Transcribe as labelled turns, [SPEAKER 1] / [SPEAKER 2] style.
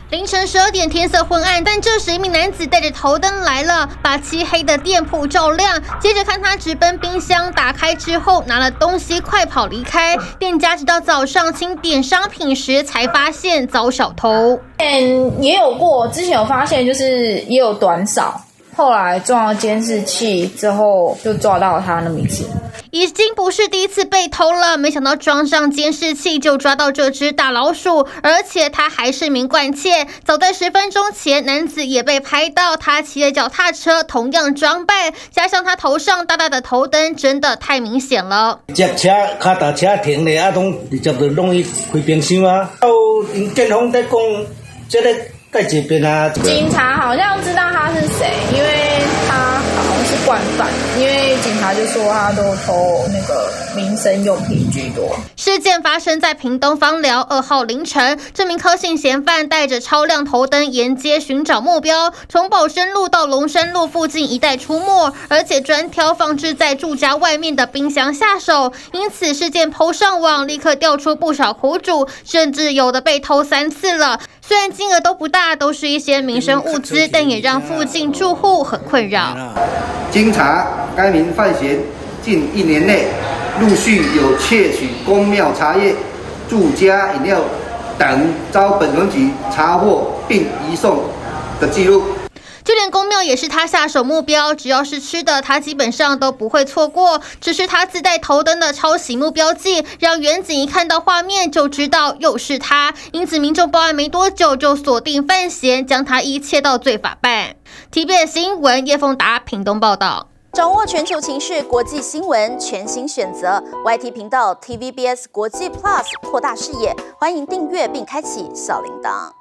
[SPEAKER 1] 凌晨12点，天色昏暗，但这时一名男子带着头灯来了，把漆黑的店铺照亮。接着看他直奔冰箱，打开之后拿了东西快跑离开。店家直到早上清点商品时才发现遭小偷。
[SPEAKER 2] 也有过，之前有发现就是也有短扫。 后来装了监视器之后，就抓到他那么一次。
[SPEAKER 1] 已经不是第一次被偷了，没想到装上监视器就抓到这只大老鼠，而且他还是名惯窃。早在10分钟前，男子也被拍到，他骑着脚踏车，同样装扮，加上他头上大大的头灯，真的太明显了。
[SPEAKER 3] 这车脚踏车停咧，拢直接就弄去开冰箱啊！到因警方在讲，这个。 在这边啊，
[SPEAKER 2] 警察好像知道他是谁，因为他好像是惯犯，因为警察就说他都偷那个民生用品居多。
[SPEAKER 1] 事件发生在屏东枋寮2号凌晨，这名柯姓嫌犯带着超亮头灯沿街寻找目标，从宝生路到龙山路附近一带出没，而且专挑放置在住家外面的冰箱下手。因此事件PO上网，立刻调出不少苦主，甚至有的被偷3次了。虽然金额都不大。 都是一些民生物资，但也让附近住户很困扰。
[SPEAKER 4] 经查，该名犯嫌近1年内陆续有窃取公庙茶叶、住家饮料等，遭本分局查获并移送的记录。
[SPEAKER 1] 就连公庙也是他下手目标，只要是吃的，他基本上都不会错过。只是他自带头灯的超醒目标记，让远景一看到画面就知道又是他。因此，民众报案没多久就锁定犯嫌，将他移切到罪法办。TVBS 新闻叶凤达屏东报道。
[SPEAKER 5] 掌握全球情势、国际新闻，全新选择 YT 频道 TVBS 国际 Plus， 扩大视野。欢迎订阅并开启小铃铛。